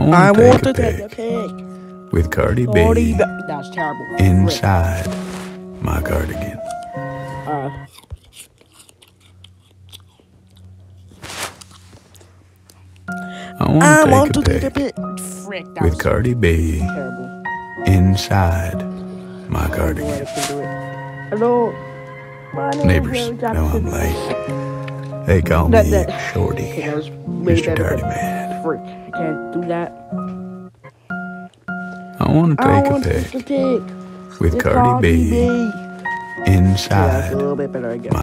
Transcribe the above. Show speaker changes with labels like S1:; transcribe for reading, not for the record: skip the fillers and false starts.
S1: I
S2: want
S1: want
S2: to
S1: to
S2: take a
S1: take a
S2: pic
S1: pic
S2: with Cardi
S1: Cardi
S2: B
S1: B. That's terrible.
S2: inside my cardigan.
S1: Uh,
S2: I want to
S1: take
S2: take
S1: a
S2: a pic
S1: pic. Frick, that
S2: with
S1: was
S2: Cardi B
S1: terrible.
S2: inside my
S1: Go
S2: cardigan.
S1: ahead, I can do it. Hello, my name
S2: Neighbors,
S1: is Will
S2: know I'm
S1: Jackson.
S2: late. They call me Shorty,
S1: Okay, that was way
S2: Mr.
S1: better,
S2: Dirty
S1: but
S2: Man.
S1: frick, I can't do that.
S2: I want to
S1: I
S2: take a
S1: want to
S2: pic
S1: take a pic
S2: with Cardi B
S1: Okay, that's
S2: inside
S1: a little bit better, I guess.